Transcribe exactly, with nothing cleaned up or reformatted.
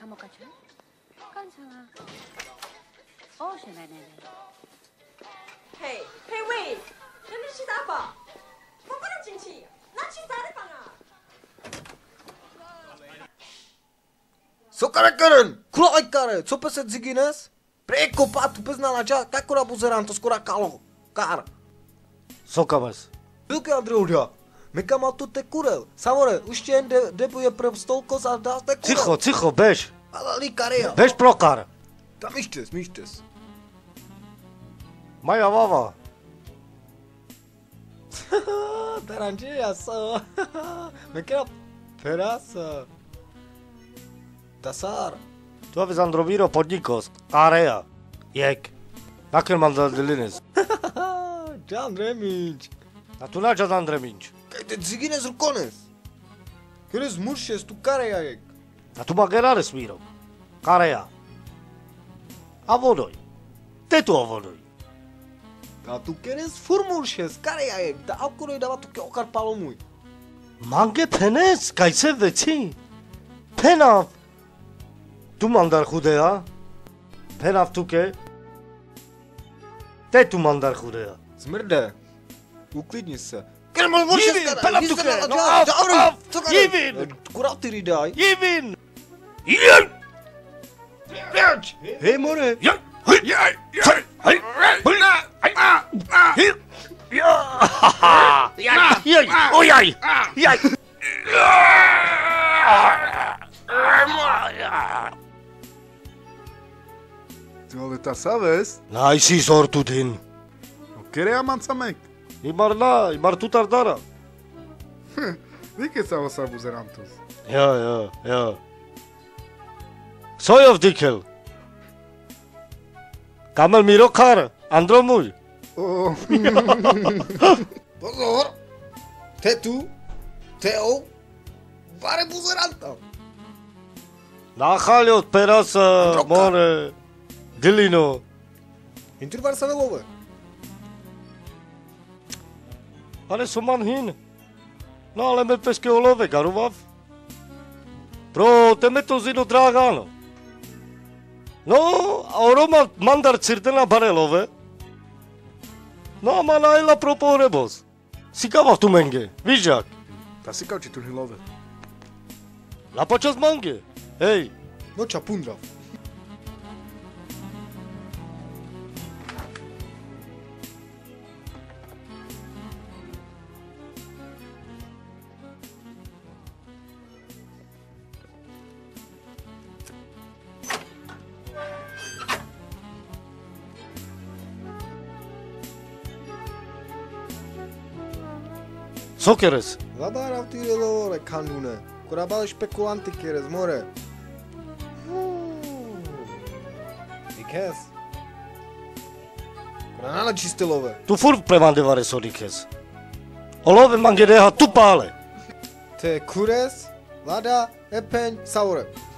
Samokacha? Kansanga. Oh, Shenanay. Hey, hey, wait! Nani si Tapa? Pagkakang Jinchi, nani si Taripanga? Sokarakaren, Kloikare, co se Zigines? Preko patu beznala ča, kakora buzeran to skora kalo. Kar. Sokames. Vilke Andreuda. Meka tu te kurel. Samore, už tě jen de, debuje pre stolkos a dá te kurel. Cicho, cicho, bež. Ale likaria. Bež prokar. Tam mištes, mištes. Maja vava. Tarangia sa. Meka perasa. Tasar. Tu aveți Androviro podnikos. Area. Jek. Nakon man za delines. Jan Remić. A tu nađa za Andreminč. Kaj te Zigines rukones. Kere zmuršes tu kareja jek. A tu magerare smiro. Area. A vodoj. Te tu a vodoj. A tu kere zfurmuršes kareja jek. Da akuroj dava tu ke okar palomuj. Mange penes, kaj se veci. Penav. Tu mandar chudea. Penav tu ke. Te tu mandar chudea. Zmrde. Uklidni se. Jivin, penav tu ke. No av, av. Jivin. Kura ty ridaj. Jivin. Jivin. Pěč. Hej more. Jaj. Jaj. Jaj. Hej. Hej. Jaj. Jaj. Ojaj. Jaj. Ale ta sabes? Naisi sortu din. Kere aman samek. Imar na, imar tu tardara. Dike sa osa buzerantos. Ja, ja, ja. Sojov dikel. Kamel mirokar, Andromuj. Oh. Pozor. Te tu. Teo. Bare buzeranta. Nahali od perasa, more. Dilino. Intervar sa velove. Ale soman hin. No ale me peske olove, garuvav. Pro te me to zino dragano. No, a oroma mandar cirtena barelove. No, ma naila proporebos. Sikava tu menge, vižak. Ta sikav či tu hilove. La počas mange. Hej. No čapundrav. Sokeres. Zabarav ty relore kanune. Kurabal špekulanty keres more. Dikes. Kuranala čistelove. Tu fur premandevare solikes. Olove mangereha tu pale. Te kures, lada, epeň, saure.